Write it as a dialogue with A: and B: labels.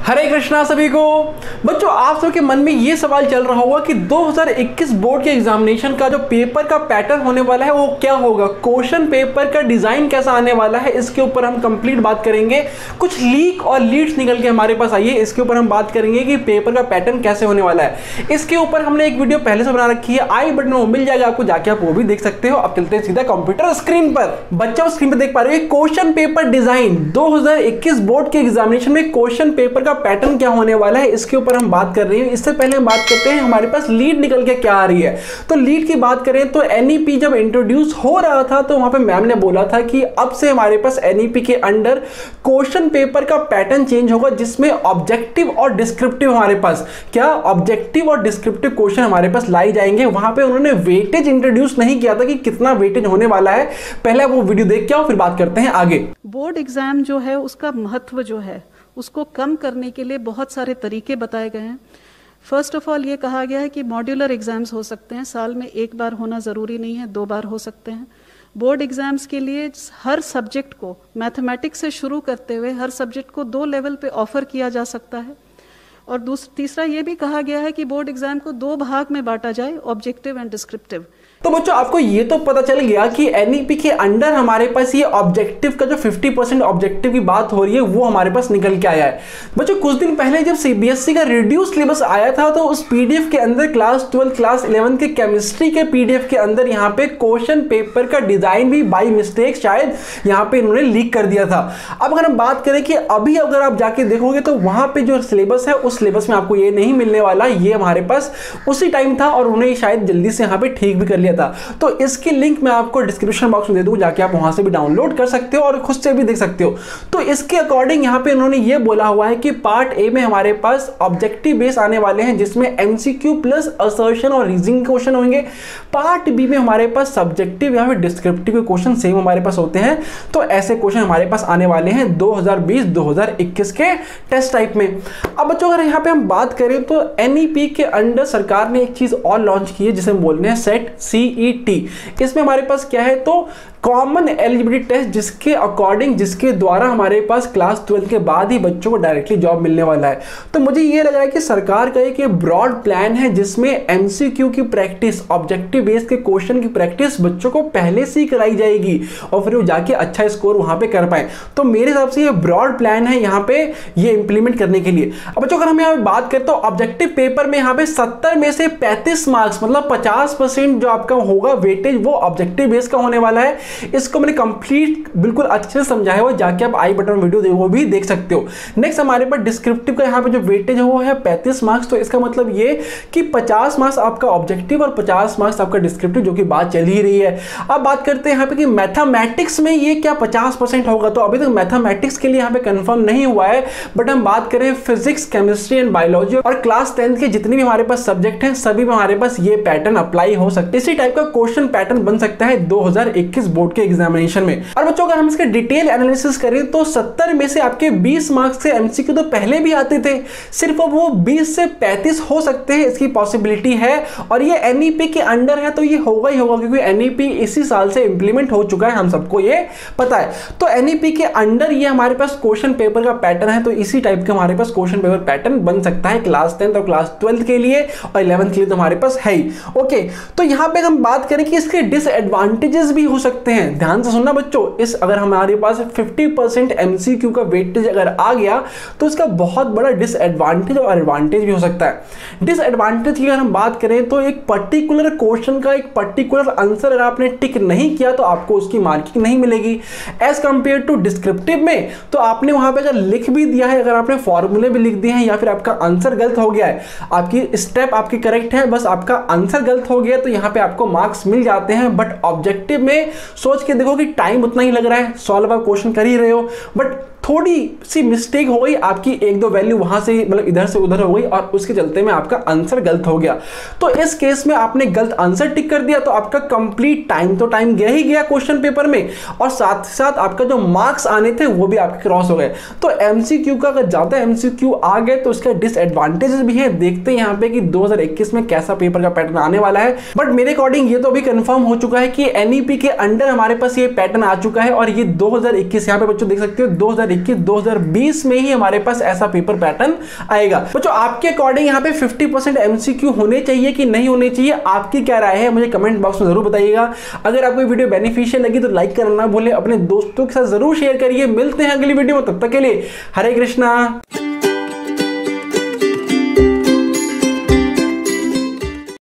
A: हरे कृष्णा सभी को। बच्चों, आप सबके मन में ये सवाल चल रहा होगा कि 2021 बोर्ड के एग्जामिनेशन का जो पेपर का पैटर्न होने वाला है वो क्या होगा, क्वेश्चन पेपर का डिजाइन कैसा आने वाला है। इसके ऊपर हम कंप्लीट बात करेंगे। कुछ लीक और लीड्स निकल के हमारे पास आई है, इसके ऊपर हम बात करेंगे कि पेपर का पैटर्न कैसे होने वाला है। इसके ऊपर हमने एक वीडियो पहले से बना रखी है, आई बटन में मिल जाएगा आपको, जाके आप वो भी देख सकते हो। अब चलते हैं सीधा कंप्यूटर स्क्रीन पर। बच्चा स्क्रीन पर देख पा रहे हो क्वेश्चन पेपर डिजाइन 2021 बोर्ड के एग्जामिनेशन में क्वेश्चन पेपर का पैटर्न क्या होने वाला है, इसके ऊपर हम बात कर रहे हैं। इससे पहले हम बात करते हैं हमारे पास लीड निकल के क्या आ रही है। तो लीड की बात करें तो एनईपी जब इंट्रोड्यूस हो रहा था तो वहां पे मैम ने बोला था कि अब से हमारे पास एनईपी के अंडर क्वेश्चन पेपर का पैटर्न चेंज होगा, जिसमें ऑब्जेक्टिव और डिस्क्रिप्टिव हमारे पास क्या ऑब्जेक्टिव और डिस्क्रिप्टिव क्वेश्चन हमारे पास लाई जाएंगे। वहां पे उन्होंने वेटेज इंट्रोड्यूस नहीं किया था कि कितना वेटेज होने वाला है। पहले वो वीडियो देख के आओ, फिर बात करते हैं आगे।
B: बोर्ड एग्जाम जो है उसका महत्व जो है उसको कम करने के लिए बहुत सारे तरीके बताए गए हैं। फर्स्ट ऑफ ऑल ये कहा गया है कि मॉड्यूलर एग्जाम्स हो सकते हैं, साल में एक बार होना ज़रूरी नहीं है, 2 बार हो सकते हैं। बोर्ड एग्जाम्स के लिए हर सब्जेक्ट को मैथमेटिक्स से शुरू करते हुए हर सब्जेक्ट को 2 लेवल पे ऑफर किया जा सकता है। और तीसरा ये भी कहा गया है कि बोर्ड एग्जाम को 2 भाग में बांटा जाए, ऑब्जेक्टिव एंड डिस्क्रिप्टिव।
A: तो बच्चों, आपको ये तो पता चल गया कि एनईपी के अंडर हमारे पास ये ऑब्जेक्टिव का जो 50% ऑब्जेक्टिव की बात हो रही है वो हमारे पास निकल के आया है। बच्चों, कुछ दिन पहले जब सीबीएसई का रिड्यूस सिलेबस आया था तो उस पीडीएफ के अंदर क्लास 12 क्लास 11 के केमिस्ट्री के पीडीएफ के अंदर यहाँ पे क्वेश्चन पेपर का डिजाइन भी बाई मिस्टेक शायद यहाँ पे इन्होंने लीक कर दिया था। अब अगर हम बात करें कि अभी अगर आप जाके देखोगे तो वहां पे जो सिलेबस है उस सिलेबस में आपको ये नहीं मिलने वाला, ये हमारे पास उसी टाइम था और उन्हें शायद जल्दी से यहाँ पे ठीक भी कर लिया था। तो इसकी लिंक मैं आपको डिस्क्रिप्शन बॉक्स में दे दूंगा, जाके आप वहां से भी डाउनलोड कर सकते हो और खुद से भी देख सकते हो। तो इसके अकॉर्डिंग यहाँ पे उन्होंने ये बोला हुआ है कि पार्ट ए में हमारे पास ऑब्जेक्टिव बेस आने वाले हैं, जिसमें एमसीक्यू प्लस असर्शन और रीजनिंग क्वेश्चन होंगे। पार्ट बी में हमारे पास सब्जेक्टिव या फिर डिस्क्रिप्टिव के क्वेश्चन सेम हमारे पास होते हैं। तो ऐसे क्वेश्चन हमारे पास आने वाले हैं 2020-2021 के टेस्ट टाइप में। अब बच्चों, अगर यहाँ पे हम बात करें तो एनईपी के अंडर सरकार ने एक चीज और लॉन्च की है जिसे हम बोलते हैं सेट सीईटी। इसमें हमारे पास क्या है तो कॉमन एलिजिबिलिटी टेस्ट, जिसके अकॉर्डिंग जिसके द्वारा हमारे पास क्लास 12 के बाद ही बच्चों को डायरेक्टली जॉब मिलने वाला है। तो मुझे ये लग रहा है कि सरकार का एक ब्रॉड प्लान है जिसमें एमसीक्यू की प्रैक्टिस, ऑब्जेक्टिव बेस्ड के क्वेश्चन की प्रैक्टिस बच्चों को पहले से ही कराई जाएगी और फिर वो जाके अच्छा स्कोर वहां पे कर पाए। तो मेरे हिसाब से ये ब्रॉड प्लान है यहाँ पे ये इंप्लीमेंट करने के लिए। अब बच्चों, अगर हम यहाँ पे बात करें तो ऑब्जेक्टिव पेपर में यहाँ पे 70 में से 35 मार्क्स मतलब 50% जो आपका होगा वेटेज वो ऑब्जेक्टिव बेस्ड का होने वाला है। इसको मैंने कंप्लीट बिल्कुल अच्छे से समझाया हुआ, जाके आप आई बटन वीडियो वो भी देख सकते हो। नेक्स्ट हमारे पास डिस्क्रिप्टिव का यहाँ पे जो वेटेज है वो है 35 मार्क्स। तो इसका मतलब ये कि 50 मार्क्स आपका ऑब्जेक्टिव और 50 मार्क्स आपका डिस्क्रिप्टिव, जो कि बात चल ही रही है। अब बात करते हैं यहाँ पे कि मैथमेटिक्स में ये क्या 50% होगा। तो अभी तक मैथमेटिक्स के लिए यहाँ पे कंफर्म नहीं हुआ है, बट हम बात करें फिजिक्स, केमिस्ट्री एंड बायोलॉजी और क्लास 10 के जितने भी हमारे पास सब्जेक्ट हैं सभी में हमारे पास ये पैटर्न अप्लाई हो सकता है। इसी टाइप का क्वेश्चन पैटर्न बन सकता है 2021 बोर्ड के एग्जामिनेशन में। और बच्चों, अगर हम इसके डिटेल एनालिसिस करें तो 70 में से आपके 20 मार्क्स के एमसीक्यू तो पहले भी आते थे, सिर्फ वो 20 से 35 हो सकते हैं, इसकी पॉसिबिलिटी है। और ये एनईपी के अंडर है तो ये होगा ही होगा, क्योंकि एनईपी इसी साल से इंप्लीमेंट हो चुका है, हम सबको ये पता है। तो एनईपी के अंडर ये हमारे पास क्वेश्चन पेपर का पैटर्न है। तो इसी टाइप का हमारे पास क्वेश्चन पेपर पैटर्न बन सकता है क्लास 10 और क्लास 12 के लिए और 11 के लिए तो हमारे पास है ही। ओके, तो यहां पे हम बात करें कि इसके डिसएडवांटेजेस भी हो सकते हैं। ध्यान से सुनना बच्चों, इस अगर हमारे पास 50% एमसीक्यू का वेटेज अगर आ गया तो इसका बहुत बड़ा डिसएडवांटेज और एडवांटेज भी हो सकता है। डिसएडवांटेज की अगर हम बात करें तो एक पर्टिकुलर क्वेश्चन का एक पर्टिकुलर आंसर अगर आपने टिक नहीं किया तो आपको उसकी मार्किंग नहीं मिलेगी। एज कंपेयर टू डिस्क्रिप्टिव में तो आपने वहां पे अगर लिख भी दिया है, अगर आपने फॉर्मूले भी लिख दिए हैं या फिर आपका आंसर गलत हो गया है, आपकी स्टेप आपकी करेक्ट है, बस आपका आंसर गलत हो गया तो यहाँ पे आपको मार्क्स मिल जाते हैं। बट ऑब्जेक्टिव में सोच के देखो कि टाइम उतना ही लग रहा है, सॉल्व आप क्वेश्चन कर ही रहे हो, बट थोड़ी सी मिस्टेक हो गई, आपकी 1-2 वैल्यू वहां से मतलब इधर से उधर हो गई और उसके चलते में आपका आंसर गलत हो गया। तो इस केस में आपने गलत आंसर टिक कर दिया तो आपका कंप्लीट टाइम तो टाइम गया ही गया क्वेश्चन पेपर में, और साथ ही साथ आपका जो मार्क्स आने थे वो भी आपके क्रॉस हो गए। तो एमसीक्यू का अगर ज्यादा एमसीक्यू आ गए तो इसका डिसएडवांटेजेस भी है। देखते हैं यहाँ पे कि 2021 में कैसा पेपर का पैटर्न आने वाला है। बट मेरे अकॉर्डिंग ये तो अभी कंफर्म हो चुका है कि एनईपी के अंडर हमारे पास ये पैटर्न आ चुका है और ये 2021 यहाँ पे बच्चों देख सकते हो 2021 2020 में ही हमारे पास ऐसा पेपर पैटर्न आएगा। बच्चों आपके अकॉर्डिंग यहाँ पे 50% एमसीक्यू होने चाहिए कि नहीं होने चाहिए, आपकी क्या राय है मुझे कमेंट बॉक्स में जरूर बताइएगा। अगर आपको वीडियो बेनिफिशियल लगी तो लाइक करना ना भूलें, अपने दोस्तों के साथ जरूर शेयर करिए। मिलते हैं अगली वीडियो में, तब तक के लिए हरे कृष्णा।